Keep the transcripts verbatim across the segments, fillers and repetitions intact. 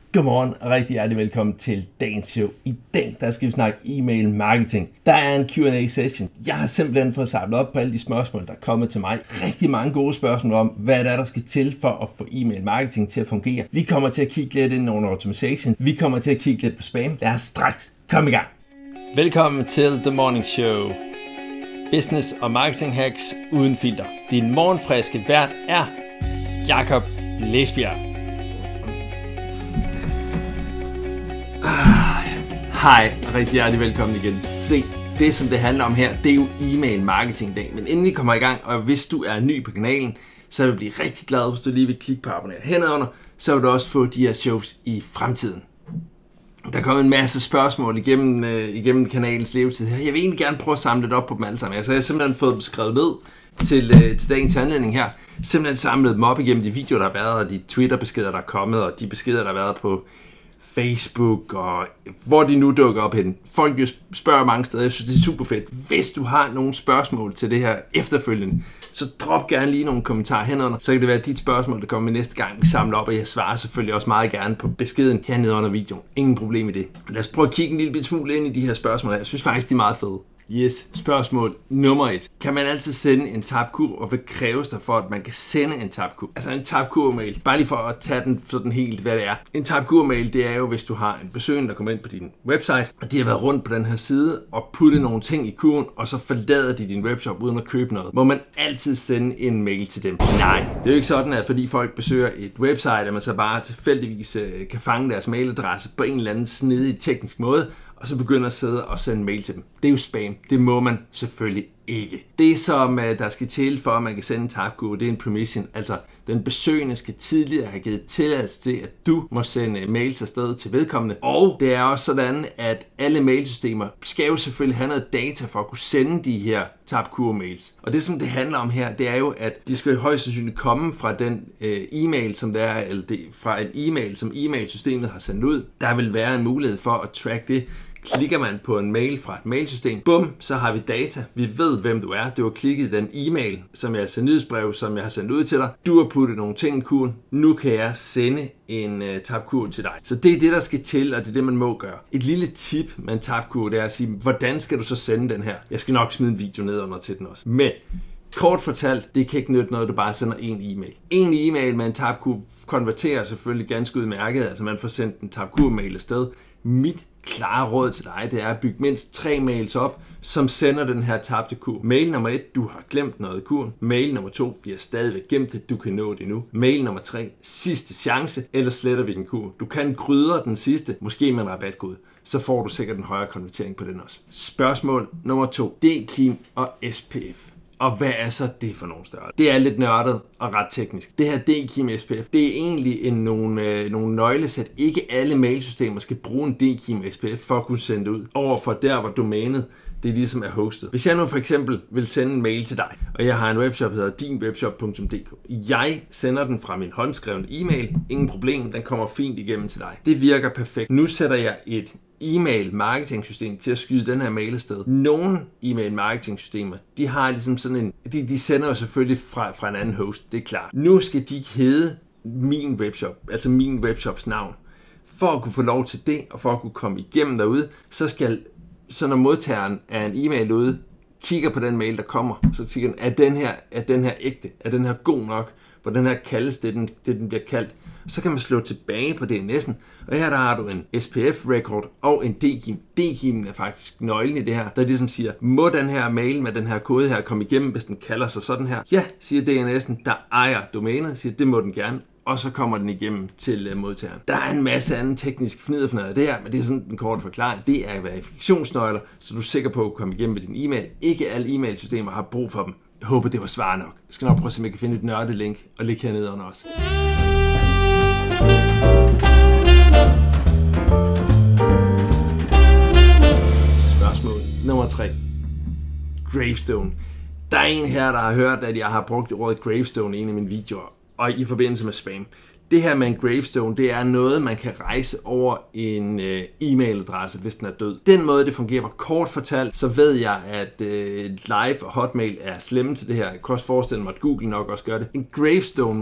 Godmorgen og rigtig hjertelig velkommen til dagens show. I dag der skal vi snakke e-mail marketing. Der er en Q and A session. Jeg har simpelthen fået samlet op på alle de spørgsmål, der er kommet til mig. Rigtig mange gode spørgsmål om, hvad der er, der skal til for at få e-mail marketing til at fungere. Vi kommer til at kigge lidt ind under automation. Vi kommer til at kigge lidt på spam. Lad os straks komme i gang. Velkommen til The Morning Show. Business og marketing hacks uden filter. Din morgenfriske vært er Jakob Lesbjerg. Hej og rigtig hjertelig velkommen igen. Se, det som det handler om her, det er jo e-mail marketing dag. Men inden vi kommer i gang, og hvis du er ny på kanalen, så vil jeg blive rigtig glad, hvis du lige vil klikke på abonner herunder, så vil du også få de her shows i fremtiden. Der kommer en masse spørgsmål igennem, øh, igennem kanalens levetid her. Jeg vil egentlig gerne prøve at samle lidt op på dem alle sammen. Altså, jeg har simpelthen fået dem skrevet ned til, øh, til dagens anledning her. Simpelthen samlet dem op igennem de videoer, der har været, og de Twitter-beskeder, der er kommet, og de beskeder, der har været på Facebook, og hvor de nu dukker op hen. Folk jo spørger mange steder. Jeg synes, det er super fedt. Hvis du har nogle spørgsmål til det her efterfølgende, så drop gerne lige nogle kommentarer herunder. Så kan det være dit spørgsmål, der kommer næste gang, vi samler op, og jeg svarer selvfølgelig også meget gerne på beskeden hernede under videoen. Ingen problem i det. Lad os prøve at kigge en lille smule ind i de her spørgsmål her. Jeg synes faktisk, de er meget fede. Yes, spørgsmål nummer et. Kan man altid sende en tabt kurv, og hvad kræves der for, at man kan sende en tabt kurv? Altså en tabt kurv-mail, bare lige for at tage den sådan helt, hvad det er. En tabt kurv-mail, det er jo, hvis du har en besøgende, der kommer ind på din website, og de har været rundt på den her side, og puttet nogle ting i kurven, og så forlader de din webshop uden at købe noget. Må man altid sende en mail til dem? Nej. Det er jo ikke sådan, at fordi folk besøger et website, at man så bare tilfældigvis kan fange deres mailadresse på en eller anden snedig teknisk måde, og så begynder at sidde og sende mail til dem. Det er jo spam. Det må man selvfølgelig ikke. Det, som der skal til for, at man kan sende en tabkurve, det er en permission. Altså, den besøgende skal tidligere have givet tilladelse til, at du må sende mails afsted til vedkommende. Og det er også sådan, at alle mailsystemer skal jo selvfølgelig have noget data for at kunne sende de her tabkurve-mails. Og det, som det handler om her, det er jo, at de skal højst sandsynligt komme fra den øh, e-mail, som det er, eller det, fra en e-mail, som e-mailsystemet har sendt ud. Der vil være en mulighed for at track det. Klikker man på en mail fra et mailsystem, bum, så har vi data. Vi ved, hvem du er. Du har klikket i den e-mail, som jeg har sendt nyhedsbrev, som jeg har sendt ud til dig. Du har puttet nogle ting i kurven. Nu kan jeg sende en uh, tabkurve til dig. Så det er det, der skal til, og det er det, man må gøre. Et lille tip med en tabkurve, det er at sige, hvordan skal du så sende den her? Jeg skal nok smide en video ned under til den også. Men kort fortalt, det kan ikke nytte noget, du bare sender en e-mail. En e-mail med en tabkurve konverterer selvfølgelig ganske udmærket, altså man får sendt en tabkurve-mail afsted. Mit klare råd til dig, det er at bygge mindst tre mails op, som sender den her tabte kurv. Mail nummer et, du har glemt noget i kurven. Mail nummer to, vi har stadigvæk gemt det, du kan nå det nu. Mail nummer tre, sidste chance, eller sletter vi den kurv. Du kan krydre den sidste, måske med en rabatkode. Så får du sikkert en højere konvertering på den også. Spørgsmål nummer to, D K I M og S P F. Og hvad er så det for nogle størrelser? Det er lidt nørdet og ret teknisk. Det her D K I M S P F, det er egentlig en, nogle, øh, nogle nøglesæt. Ikke alle mailsystemer skal bruge en D K I M S P F for at kunne sende det ud. Overfor der, hvor domænet det ligesom er hostet. Hvis jeg nu for eksempel vil sende en mail til dig, og jeg har en webshop, der hedder din webshop punktum d k. Jeg sender den fra min håndskrevne e-mail. Ingen problem, den kommer fint igennem til dig. Det virker perfekt. Nu sætter jeg et e-mail marketing system til at skyde den her mail afsted. Nogle e-mail marketing systemer, de har ligesom sådan en, de, de sender jo selvfølgelig fra, fra en anden host, det er klart. Nu skal de hedde min webshop, altså min webshops navn. For at kunne få lov til det, og for at kunne komme igennem derude, så skal, så når modtageren af en e-mail ude, kigger på den mail, der kommer, så siger den, er den her, er den her ægte? Er den her god nok? Hvor den her kaldes, det den, det den bliver kaldt. Så kan man slå tilbage på D N S'en, og her der har du en S P F-record og en D K I M. D K I M er faktisk nøglen i det her, der ligesom siger, må den her mail med den her kode her komme igennem, hvis den kalder sig sådan her? Ja, siger D N S'en, der ejer domænet, siger, det må den gerne. Og så kommer den igennem til modtageren. Der er en masse anden teknisk fniderfnad af det her, men det er sådan den korte forklaring. Det er verifikationsnøgler, så du er sikker på at komme igennem med din e-mail. Ikke alle e-mailsystemer har brug for dem. Jeg håber, det var svar nok. Jeg skal nok prøve at se, om jeg kan finde et nørdelink og lægge hernede under os. Spørgsmål nummer tre. Gravestone. Der er en her, der har hørt, at jeg har brugt ordet gravestone i en af mine videoer, og i forbindelse med spam. Det her med en gravestone, det er noget, man kan rejse over en øh, e-mailadresse, hvis den er død. Den måde, det fungerer, var kort fortalt, så ved jeg, at øh, Live og Hotmail er slemme til det her. Jeg kan også forestille mig, at Google nok også gør det. En gravestone-mail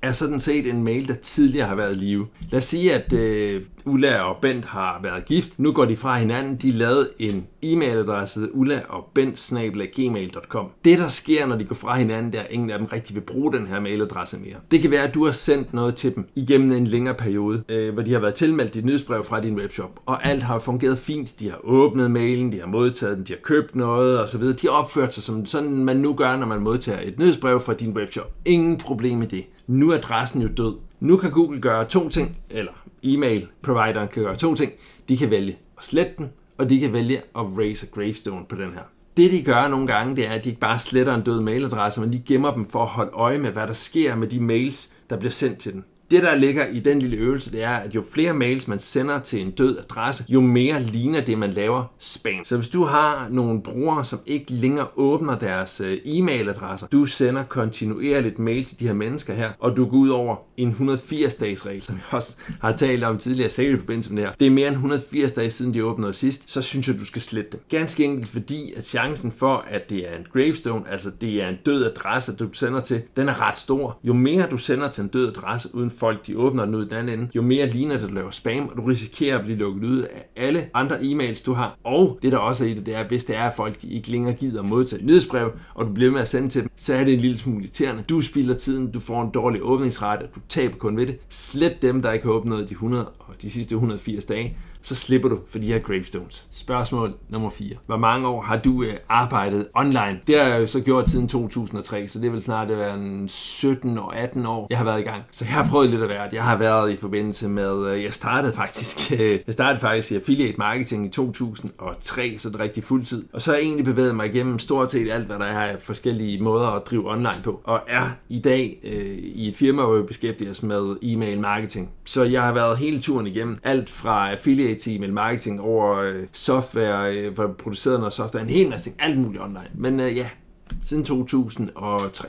er sådan set en mail, der tidligere har været i live. Lad os sige, at øh, Ulla og Bent har været gift. Nu går de fra hinanden. De lavede en e-mailadresse, ulla og bent snabel-a gmail punktum com. Det, der sker, når de går fra hinanden, det er, at ingen af dem rigtig vil bruge den her mailadresse mere. Det kan være, at du har sendt noget til dem igennem en længere periode, øh, hvor de har været tilmeldt dit nyhedsbrev fra din webshop, og alt har fungeret fint. De har åbnet mailen, de har modtaget den, de har købt noget osv. De har opført sig som sådan, man nu gør, når man modtager et nyhedsbrev fra din webshop. Ingen problem med det. Nu er adressen jo død. Nu kan Google gøre to ting, eller e-mail-provideren kan gøre to ting. De kan vælge at slette den, og de kan vælge at raise a gravestone på den her. Det de gør nogle gange, det er, at de ikke bare sletter en død mailadresse, men de gemmer dem for at holde øje med, hvad der sker med de mails, der bliver sendt til den. Det, der ligger i den lille øvelse, det er, at jo flere mails man sender til en død adresse, jo mere ligner det, man laver spam. Så hvis du har nogle brugere, som ikke længere åbner deres e-mailadresser, du sender kontinuerligt mail til de her mennesker her, og du går ud over en et hundrede og firs dages regel, som jeg også har talt om tidligere, selv i forbindelse med det her. Det er mere end et hundrede og firs dage siden, de åbnede sidst, så synes jeg, du skal slette dem. Ganske enkelt fordi, at chancen for, at det er en gravestone, altså det er en død adresse, du sender til, den er ret stor. Jo mere du sender til en død adresse uden folk, de åbner den ud i den anden ende, jo mere ligner det, at du laver spam, og du risikerer at blive lukket ud af alle andre e-mails, du har. Og det, der også er i det, det er, hvis det er, at folk de ikke længere gider at modtage nyhedsbrev, og du bliver med at sende til dem, så er det en lille smule irriterende. Du spilder tiden, du får en dårlig åbningsrate, og du taber kun ved det. Slet dem, der ikke har åbnet de hundrede og de sidste et hundrede og firs dage, så slipper du for de her gravestones. Spørgsmål nummer fire. Hvor mange år har du øh, arbejdet online? Det har jeg jo så gjort siden to tusind og tre, så det vil snart være en sytten og atten år, jeg har været i gang. Så jeg har prøvet lidt af hvert. Jeg har været i forbindelse med, øh, jeg startede faktisk, øh, jeg startede faktisk i affiliate marketing i to tusind og tre, så det er rigtig fuldtid. Og så har jeg egentlig bevæget mig igennem stort set alt, hvad der er af forskellige måder at drive online på. Og er i dag øh, i et firma, hvor vi beskæftiger os med e-mail marketing. Så jeg har været hele turen igennem alt fra affiliate til e-mail marketing over øh, software, øh, hvor produceret noget software, en hel masse ting, alt muligt online. Men øh, ja, siden to tusind og tre.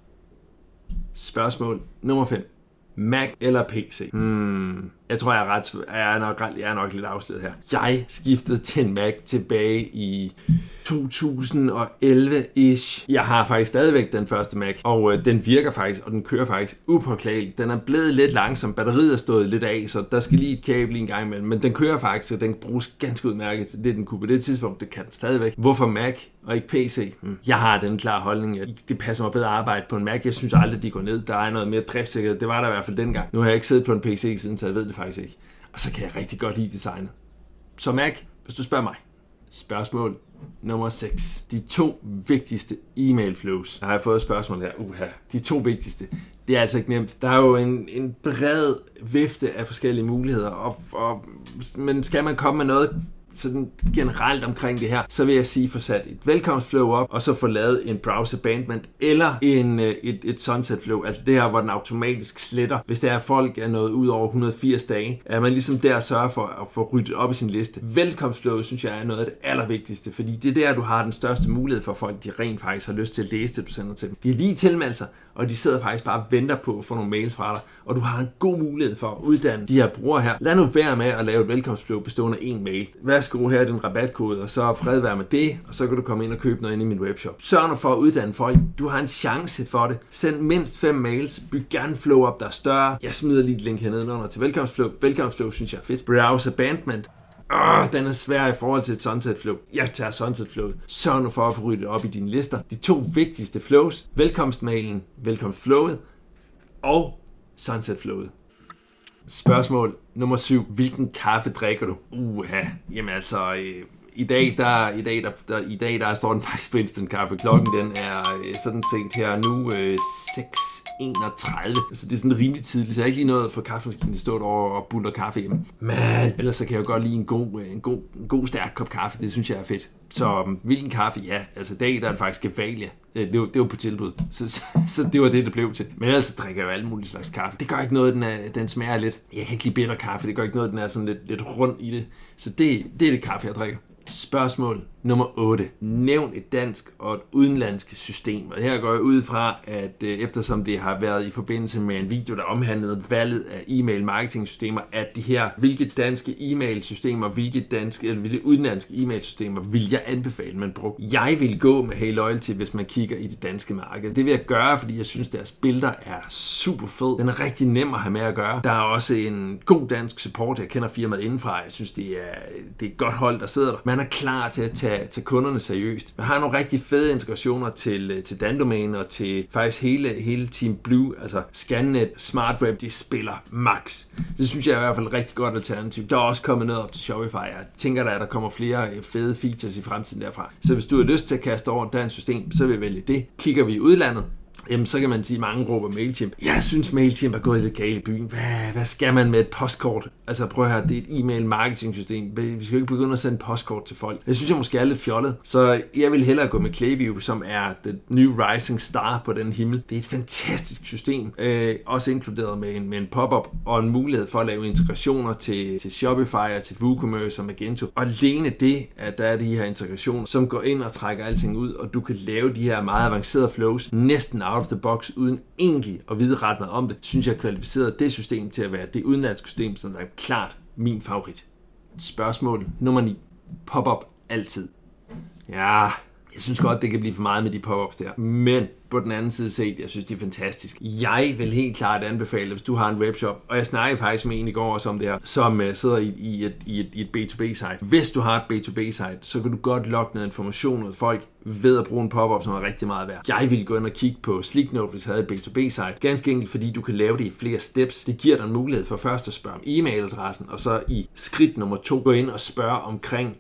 Spørgsmål nummer fem. Mac eller P C? Hmm, jeg tror, jeg er, ret, jeg, er nok, jeg er nok lidt afsløret her. Jeg skiftede til en Mac tilbage i to tusind og elleve-ish. Jeg har faktisk stadigvæk den første Mac, og øh, den virker faktisk, og den kører faktisk upåklageligt. Den er blevet lidt langsom, batteriet er stået lidt af, så der skal lige et kabel en gang imellem, men den kører faktisk, og den bruges ganske udmærket til det, den kunne på det tidspunkt. Det kan den stadigvæk. Hvorfor Mac og ikke P C? Hmm. Jeg har den klare holdning, at det passer mig bedre at arbejde på en Mac. Jeg synes aldrig, de går ned. Der er noget mere driftssikkerhed. Det var der i hvert fald dengang. Nu har jeg ikke siddet på en P C siden, så jeg ved det faktisk ikke. Og så kan jeg rigtig godt lide designet. Så Mac, hvis du spørger mig. Spørgsmål nummer seks. De to vigtigste e-mail flows. Jeg har fået et spørgsmål her. Uha. De to vigtigste. Det er altså ikke nemt. Der er jo en, en bred vifte af forskellige muligheder. Og, og, men skal man komme med noget sådan generelt omkring det her, så vil jeg sige, få sat et velkomstflow op, og så få lavet en browse abandonment, eller en, et, et sunset flow, altså det her, hvor den automatisk sletter, hvis der er folk er noget ud over et hundrede og firs dage, at man ligesom der sørger for at få ryddet op i sin liste. Velkomstflow, synes jeg, er noget af det allervigtigste, fordi det er der, du har den største mulighed for, at folk de rent faktisk har lyst til at læse det, du sender til dem. De er lige tilmeldt sig, og de sidder faktisk bare og venter på at få nogle mails fra dig, og du har en god mulighed for at uddanne de her brugere her. Lad nu være med at lave et velkomstflow bestående af en mail. Værsgo, her er din rabatkode, og så fred være med det, og så kan du komme ind og købe noget ind i min webshop. Sørg nu for at uddanne folk. Du har en chance for det. Send mindst fem mails. Byg gerne flow op, der er større. Jeg smider lige et link hernede under til velkomstflow. Velkomstflow synes jeg er fedt. Browse abandonment. Åh, den er svær i forhold til et sunset flow. Jeg tager sunset flowet. Sørg nu for at få ryddet op i dine lister. De to vigtigste flows. Velkomstmailen, velkomstflowet og sunset flowet. Spørgsmål nummer syv. Hvilken kaffe drikker du? Uha. Jamen altså, øh, i dag der i dag der, der i dag der står den faktisk på instant kaffe. Klokken den er øh, sådan set her nu øh, seks enogtredive. Så det er sådan rimelig tidligt, så jeg har ikke lige nået at få kaffemaskinen til at stå over og buller kaffe hjemme. Men ellers så kan jeg jo godt lide en god, en god, en god stærk kop kaffe. Det synes jeg er fedt. Så um, hvilken kaffe? Ja, altså i dag der er det faktisk Gevalia. Det var, det var på tilbud, så, så, så det var det, det blev til. Men ellers drikker jeg jo alle mulige slags kaffe. Det gør ikke noget, den, er, den smager lidt. Jeg kan ikke lide bitter kaffe. Det gør ikke noget, den er sådan lidt, lidt rund i det. Så det, det er det kaffe, jeg drikker. Spørgsmål nummer otte. Nævn et dansk og et udenlandsk system. Og her går jeg ud fra, at øh, eftersom det har været i forbindelse med en video, der omhandlede valget af e-mail marketing-systemer, at de her, hvilke danske e-mail-systemer, hvilke danske eller hvilke udenlandske e-mail-systemer vil jeg anbefale, man bruger. Jeg vil gå med Hey Loyalty, hvis man kigger i det danske marked. Det vil jeg gøre, fordi jeg synes, deres billeder er super fed. Den er rigtig nem at have med at gøre. Der er også en god dansk support. Jeg kender firmaet indenfra. Jeg synes, det er, det er et godt hold, der sidder der. Man er klar til at tage, tage kunderne seriøst. Man har nogle rigtig fede integrationer til, til Dandomain og til faktisk hele, hele Team Blue, altså Scannet, SmartWeb, de spiller max. Det synes jeg er i hvert fald et rigtig godt alternativ. Der er også kommet noget op til Shopify. Jeg tænker da, at der kommer flere fede features i fremtiden derfra. Så hvis du har lyst til at kaste over et dansk system, så vil jeg vælge det. Kigger vi i udlandet, jamen så kan man sige, mange råber Mailchimp. Jeg synes, Mailchimp er gået lidt galt i byen. Hvad, hvad skal man med et postkort? Altså prøv at høre, det er et e-mail marketing system. Vi skal jo ikke begynde at sende postkort til folk. Jeg synes, jeg måske er lidt fjollet. Så jeg vil hellere gå med Klaviyo, som er the new rising star på den himmel. Det er et fantastisk system. Øh, også inkluderet med en, med en pop-up og en mulighed for at lave integrationer til, til Shopify og til WooCommerce og Magento. Og alene det, at der er de her integrationer, som går ind og trækker alting ud, og du kan lave de her meget avancerede flows næsten out of the box, uden egentlig at vide ret meget om det, synes jeg kvalificerede det system til at være det udenlandske system, som er klart min favorit. Spørgsmål nummer ni. Pop-up altid. Ja, jeg synes godt, det kan blive for meget med de pop-ups der. Men på den anden side set, jeg synes, de er fantastisk. Jeg vil helt klart anbefale, hvis du har en webshop, og jeg snakkede faktisk med en i går også om det her, som uh, sidder i, i, et, i, et, i et B to B-site. Hvis du har et B to B-site, så kan du godt logge noget information ud folk ved at bruge en pop-up, som er rigtig meget værd. Jeg vil gå ind og kigge på Sleeknote, hvis jeg havde et B to B-site. Ganske enkelt, fordi du kan lave det i flere steps. Det giver dig en mulighed for først at spørge om e-mailadressen, og så i skridt nummer to, gå ind og spørge omkring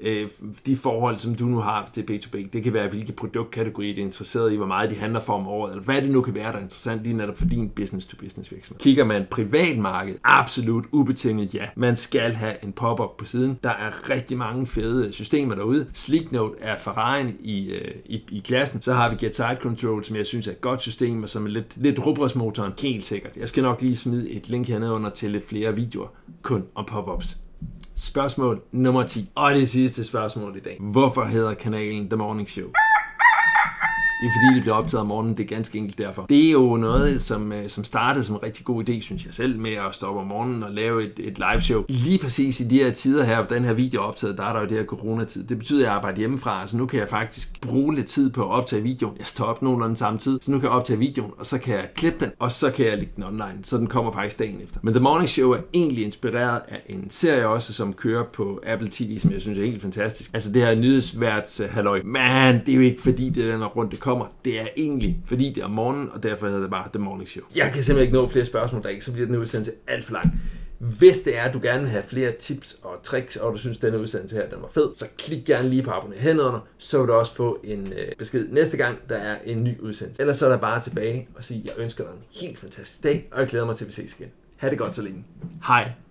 de forhold, som du nu har til B to B. Det kan være, hvilke produktkategorier det er interesseret i, hvor meget de handler for om året, eller hvad det nu kan være, der er interessant lige netop for din business-to-business virksomhed. Kigger man privat marked, absolut ubetinget ja. Man skal have en pop-up på siden. Der er rigtig mange fede systemer derude. Sleeknote er Ferrari'en i, i, i klassen. Så har vi Get Site Control, som jeg synes er et godt system, og som er lidt, lidt rugbrødsmotoren, helt sikkert. Jeg skal nok lige smide et link hernede under til lidt flere videoer, kun om pop-ups. Spørgsmål nummer ti. Og det sidste spørgsmål i dag. Hvorfor hedder kanalen The Morning Show? Det er fordi, det bliver optaget om morgenen, det er ganske enkelt derfor. Det er jo noget, som, som startede som en rigtig god idé, synes jeg selv, med at stå op om morgenen og lave et, et live show. Lige præcis i de her tider her, hvor den her video er optaget, der er der jo det her coronatid. Det betyder, at jeg arbejder hjemmefra, så nu kan jeg faktisk bruge lidt tid på at optage videoen. Jeg står op nogenlunde samme tid, så nu kan jeg optage videoen, og så kan jeg klippe den, og så kan jeg lægge den online, så den kommer faktisk dagen efter. Men The Morning Show er egentlig inspireret af en serie også, som kører på Apple T V, som jeg synes er helt fantastisk. Altså det her nyhedsværts halløj. Men det er jo ikke fordi, det er den her rundt, det kommer. Det er egentlig, fordi det er om morgenen, og derfor hedder det bare The Morning Show. Jeg kan simpelthen ikke nå flere spørgsmål, der ikke, så bliver den udsendelse alt for lang. Hvis det er, at du gerne vil have flere tips og tricks, og du synes, at denne udsendelse her den var fed, så klik gerne lige på abonner herunder, så vil du også få en øh, besked næste gang, der er en ny udsendelse. Ellers så er der bare tilbage og sige, at jeg ønsker dig en helt fantastisk dag, og jeg glæder mig til, at vi ses igen. Ha' det godt så længe. Hej.